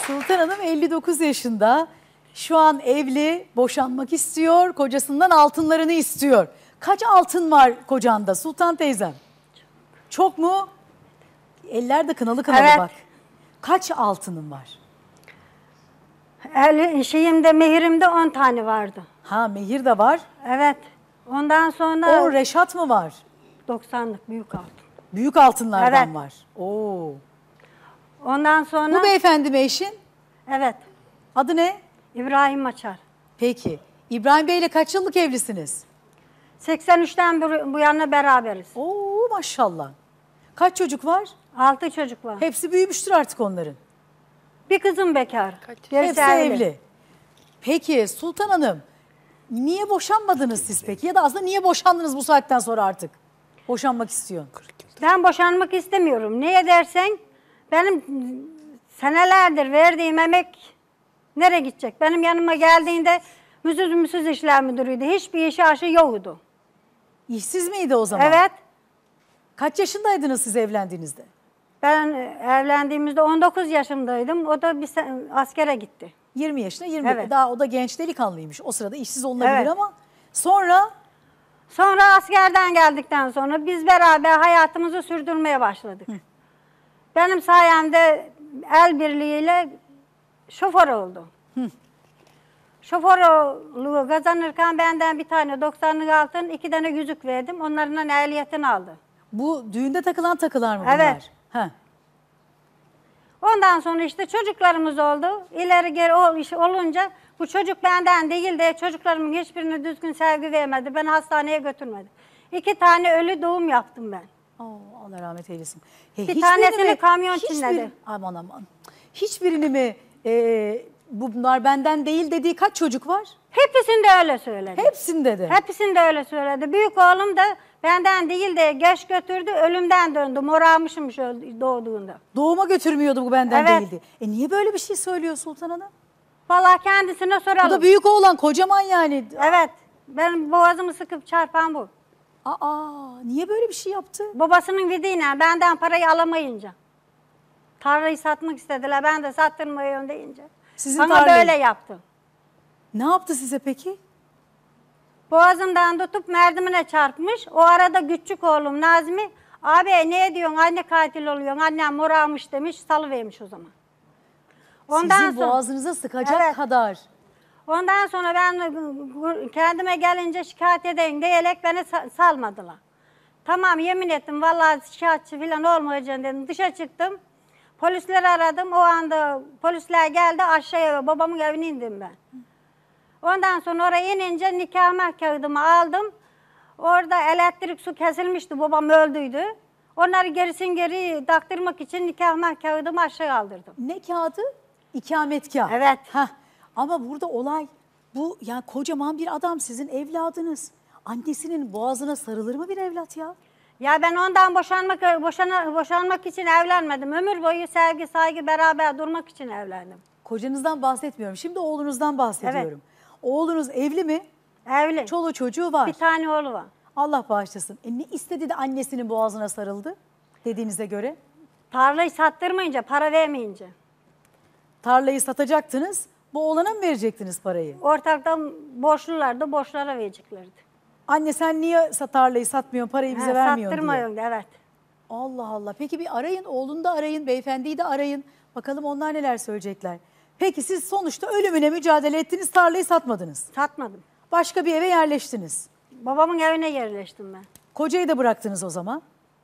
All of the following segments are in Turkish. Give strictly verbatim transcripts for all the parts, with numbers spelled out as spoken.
Sultan Hanım elli dokuz yaşında. Şu an evli, boşanmak istiyor. Kocasından altınlarını istiyor. Kaç altın var kocanda Sultan teyzem? Çok mu? Eller de kınalı kınalı Evet. bak. Kaç altının var? El, şeyimde, mehirimde on tane vardı. Ha, mehir de var. Evet. Ondan sonra O reşat mı var? doksanlık büyük altın. Büyük altınlardan Evet. var. Oo. Ondan sonra Bu beyefendi mi eşin? evet. Adı ne? İbrahim Maçar. Peki. İbrahim Bey ile kaç yıllık evlisiniz? seksen üçten bu, bu yana beraberiz. Oo maşallah. Kaç çocuk var? Altı çocuk var. Hepsi büyümüştür artık onların. Bir kızım bekar. Gerisi Hepsi evli. Peki Sultan Hanım, niye boşanmadınız siz peki? Ya da aslında niye boşandınız bu saatten sonra artık? Boşanmak istiyorsun. Ben boşanmak istemiyorum. Niye dersen benim senelerdir verdiğim emek nereye gidecek? Benim yanıma geldiğinde müsüz müsüz işler müdürüydü. Hiçbir işi aşı yoktu. İşsiz miydi o zaman? Evet. Kaç yaşındaydınız siz evlendiğinizde? Ben evlendiğimizde on dokuz yaşımdaydım. O da bir sen, askere gitti. yirmi yaşında, yirmi. Evet. Daha o da genç delikanlıymış. O sırada işsiz olunabilir Evet. ama sonra Sonra askerden geldikten sonra biz beraber hayatımızı sürdürmeye başladık. Hı. Benim sayemde el birliğiyle şoför oldu. Hı. Şoförlüğü kazanırken benden bir tane doksanlık altın, iki tane yüzük verdim. Onlardan ehliyetini aldı. bu düğünde takılan takılar mı bunlar? Evet. Ha. Ondan sonra işte çocuklarımız oldu. İleri geri ol, iş olunca bu çocuk benden değil de çocuklarımın hiçbirine düzgün sevgi vermedi. Ben hastaneye götürmedi. İki tane ölü doğum yaptım ben. Oo, Allah rahmet eylesin. He, Bir hiçbirini tanesini mi- kamyon hiçbir- çinledi. Aman aman. Hiçbirini mi e, bunlar benden değil dediği kaç çocuk var? Hepsinde öyle söyledi. Hepsinde de. Hepsinde öyle söyledi. Büyük oğlum da benden değil de geç götürdü, ölümden döndü. Morarmışmış öldü- doğduğunda. Doğuma götürmüyordu bu benden Evet. değildi. E niye böyle bir şey söylüyor Sultan Hanım? Vallahi kendisine Bu soralım. da büyük oğlan kocaman yani. Evet. Benim boğazımı sıkıp çarpan bu. Aa, niye böyle bir şey yaptı? Babasının vidiyle benden parayı alamayınca. Tarlayı satmak istediler. Ben de sattırmıyorum deyince. Sizin Bana tarlayı- böyle yaptı. Ne yaptı size peki? Boğazımdan tutup merdivene çarpmış. O arada küçük oğlum Nazmi, abi ne diyorsun anne katil oluyorsun, annem morarmış demiş, salıvermiş o zaman. Sizin sonra- boğazınıza sıkacak Evet. kadar. Ondan sonra ben kendime gelince şikayet edeyim diyerek beni sa- salmadılar. Tamam yemin ettim vallahi şikayetçi falan olmayacağım dedim. Dışa çıktım. Polisleri aradım. O anda polisler geldi aşağıya babamın evine indim ben. Ondan sonra oraya inince nikah kağıdımı aldım. Orada elektrik su kesilmişti. Babam öldüydü. Onları gerisin geri taktırmak için nikah kağıdımı aşağı aldırdım. Ne kağıdı? İkametgah. Evet. Heh. Ama burada olay bu, ya kocaman bir adam sizin evladınız. Annesinin boğazına sarılır mı bir evlat ya? Ya ben ondan boşanmak boşana, boşanmak için evlenmedim. Ömür boyu sevgi, saygı beraber durmak için evlendim. Kocanızdan bahsetmiyorum. Şimdi oğlunuzdan bahsediyorum. Oğlunuz evli mi? Evli. Çoluğu çocuğu var. Bir tane oğlu var. Allah bağışlasın. E ne istedi de annesinin boğazına sarıldı dediğinize göre? Tarlayı sattırmayınca, para vermeyince. Tarlayı satacaktınız. Bu oğlana mı verecektiniz parayı? Ortaktan borçlulardı, borçlara vereceklerdi. Anne sen niye sa- tarlayı satmıyorsun, parayı bize Ha, vermiyorsun diye. sattırmıyorsun da, evet. Allah Allah. Peki bir arayın, oğlunu da arayın, beyefendiyi de arayın. Bakalım onlar neler söyleyecekler. Peki siz sonuçta ölümüne mücadele ettiniz, tarlayı satmadınız. Satmadım. Başka bir eve yerleştiniz. Babamın evine yerleştim ben. Kocayı da bıraktınız o zaman.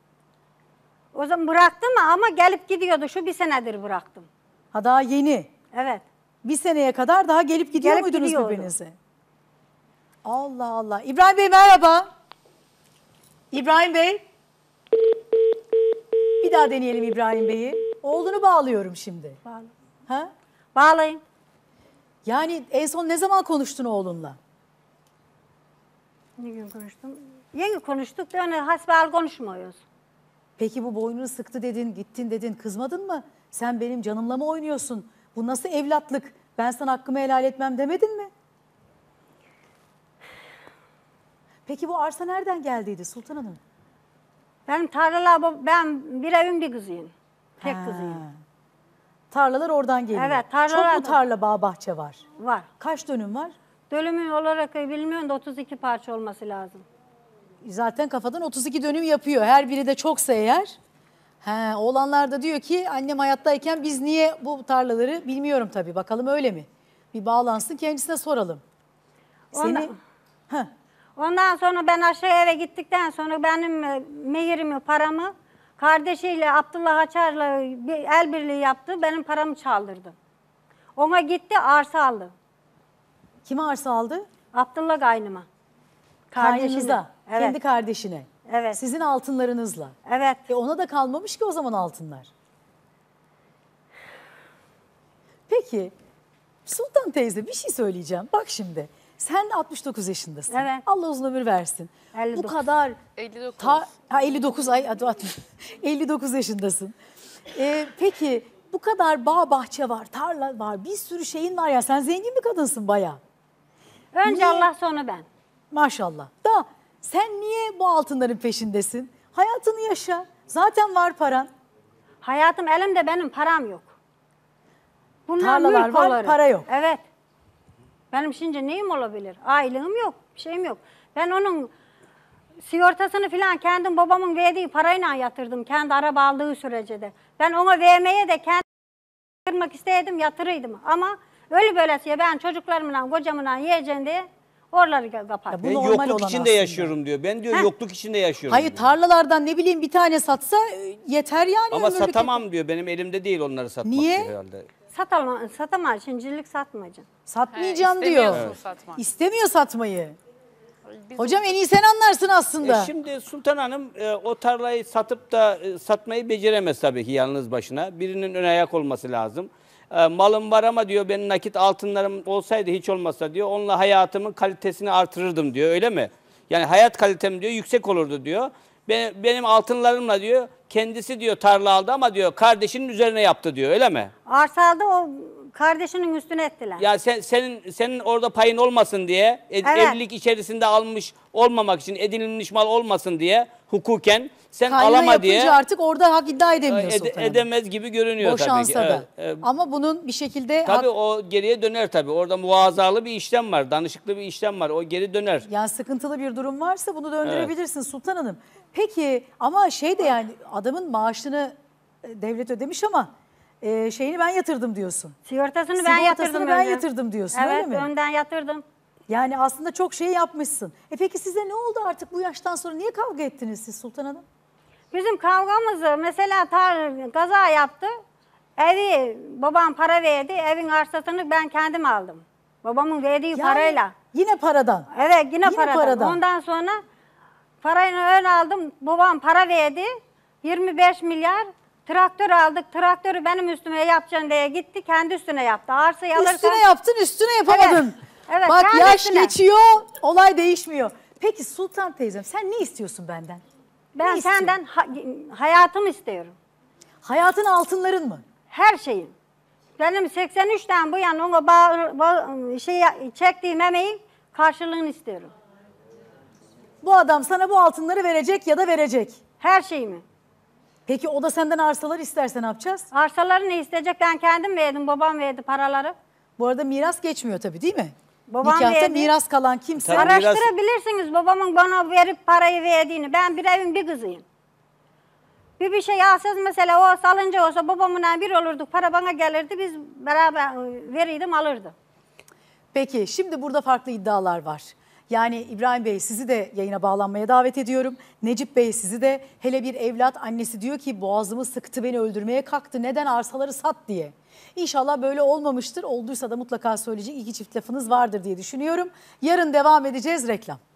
O zaman bıraktım ama gelip gidiyordu. Şu bir senedir bıraktım. Ha daha yeni. Evet. Bir seneye kadar daha gelip gidiyor Gelip muydunuz gidiyordu. birbirinize? Allah Allah. İbrahim Bey merhaba. İbrahim Bey. Bir daha deneyelim İbrahim Bey'i. Oğlunu bağlıyorum şimdi. Bağlı. Ha? Bağlayın. Yani en son ne zaman konuştun oğlunla? Ne gün konuştum? Yeni konuştuk da öyle hasbihal konuşmuyoruz. Peki bu boynunu sıktı dedin, gittin dedin, kızmadın mı? Sen benim canımla mı oynuyorsun? Bu nasıl evlatlık? Ben sana hakkımı helal etmem demedin mi? Peki bu arsa nereden geldiydi Sultan Hanım? Benim tarlalar, ben bir evin bir kızıyım. Tek Ha. kızıyım. Tarlalar oradan geliyor. Evet, tarlalar Çok mu da- tarla, bağ, bahçe var? Var. Kaç dönüm var? Dönümün olarak bilmiyorum da otuz iki parça olması lazım. Zaten kafadan otuz iki dönüm yapıyor. Her biri de çoksa eğer. He, oğlanlar da diyor ki annem hayattayken biz niye bu tarlaları bilmiyorum tabii. Bakalım öyle mi? Bir bağlansın, kendisine soralım. Seni... Ondan- Heh. Ondan sonra ben aşağı eve gittikten sonra benim e, mehirimi, paramı kardeşiyle Abdullah Açar'la bir el birliği yaptı. Benim paramı çaldırdı. Ona gitti arsa aldı. Kime arsa aldı? Abdullah kaynıma. Kaynınıza, Evet. kendi kardeşine. Evet. Sizin altınlarınızla. Evet. E ona da kalmamış ki o zaman altınlar. Peki Sultan teyze bir şey söyleyeceğim. Bak şimdi sen altmış dokuz yaşındasın. Evet. Allah uzun ömür versin. elli Bu dokuz. kadar elli dokuz. ta, ha, elli dokuz ay hadi altmış, elli dokuz yaşındasın. Ee, peki bu kadar bağ bahçe var, tarla var, bir sürü şeyin var ya, sen zengin bir kadınsın bayağı. Önce Niye? Allah sonra ben. Maşallah. Da sen niye bu altınların peşindesin? Hayatını yaşa. Zaten var paran. Hayatım elimde benim param yok. Bunlar Tarlalar mülk var, olarak. para yok. Evet. Benim şimdi neyim olabilir? Aylığım yok, bir şeyim yok. Ben onun sigortasını falan kendim babamın verdiği parayla yatırdım. Kendi araba aldığı sürece de. Ben ona vermeye de kendim yatırmak isteydim, yatırıydım. Ama öyle böylesiye ben çocuklarımla, kocamla yiyeceğim diye oraları kapattım. Ya bu Ben normal yokluk olan içinde aslında. yaşıyorum diyor. Ben diyor Heh. yokluk içinde yaşıyorum. Hayır diyor. tarlalardan ne bileyim bir tane satsa e, yeter yani. Ama ömürlük. satamam diyor. Benim elimde değil onları satmak Niye? diyor herhalde. Satamam, satamam, şimdilik satmayacağım. Satmayacağım He, diyor. istemiyorsun satmak. İstemiyor satmayı. Biz Hocam en iyi sen anlarsın aslında. E şimdi Sultan Hanım e, o tarlayı satıp da e, satmayı beceremez tabii ki yalnız başına. Birinin ön ayak olması lazım. E, malım var ama diyor benim nakit altınlarım olsaydı hiç olmazsa diyor onunla hayatımın kalitesini artırırdım diyor, öyle mi? Yani hayat kalitem diyor yüksek olurdu diyor. Be- benim altınlarımla diyor kendisi diyor tarla aldı ama diyor kardeşinin üzerine yaptı diyor, öyle mi? Arsa aldı, o kardeşinin üstüne ettiler. Ya sen senin senin orada payın olmasın diye, e- Evet. evlilik içerisinde almış olmamak için, edinilmiş mal olmasın diye hukuken sen Kaynana alama yapınca diye artık orada hak iddia edemiyor ede- Sultan Hanım. edemez gibi görünüyor tabii ki. Boşansa da. Evet, evet. Ama bunun bir şekilde Tabii hak- o geriye döner tabii. Orada muazzalı bir işlem var, danışıklı bir işlem var. O geri döner. yani sıkıntılı bir durum varsa bunu döndürebilirsin Sultan Hanım. Peki ama şey de yani adamın maaşını e, devlet ödemiş ama e, şeyini ben yatırdım diyorsun. Sigortasını ben Sigortasını yatırdım. ben önce. yatırdım diyorsun, evet, öyle mi? önden yatırdım. Yani aslında çok şey yapmışsın. E peki size ne oldu artık bu yaştan sonra? Niye kavga ettiniz siz Sultan Hanım? Bizim kavgamızı mesela tar kaza yaptı. Evi babam para verdi. Evin arsasını ben kendim aldım. Babamın verdiği Yani parayla. Yine paradan. Evet, yine, Yine paradan. paradan. Ondan sonra parayı ön aldım. Babam para verdi. yirmi beş milyar. Traktör aldık. Traktörü benim üstüme yapacaksın diye gitti. Kendi üstüne yaptı. Arsayı alırken... Üstüne yaptın, üstüne yapamadın. Evet, evet, Bak kendi yaş üstüne. geçiyor, olay değişmiyor. Peki Sultan teyzem sen ne istiyorsun benden? Ben Ne istiyorsun? senden ha- hayatımı istiyorum. Hayatın altınların mı? Her şeyin. Benim seksen üçten bu yana ona bağ, bağ, şey, çektiğim emeğin karşılığını istiyorum. Bu adam sana bu altınları verecek ya da verecek. Her şeyimi. Peki o da senden arsalar isterse ne yapacağız? Arsaları ne isteyecek? Ben kendim verdim. Babam verdi paraları. Bu arada miras geçmiyor tabii değil mi? Babam Nikahta verdi. miras kalan kimse. Tabii. miras- Araştırabilirsiniz babamın bana verip parayı verdiğini. Ben bir evin bir kızıyım. Bir bir şey alsız mesela o salınca olsa babamla bir olurduk. Para bana gelirdi. Biz beraber e, verirdim alırdı. Peki şimdi burada farklı iddialar var. Yani İbrahim Bey sizi de yayına bağlanmaya davet ediyorum. Necip Bey sizi de, hele bir evlat annesi diyor ki boğazımı sıktı, beni öldürmeye kalktı. Neden arsaları sat diye. İnşallah böyle olmamıştır. Olduysa da mutlaka söyleyecek iki çift lafınız vardır diye düşünüyorum. Yarın devam edeceğiz, reklam.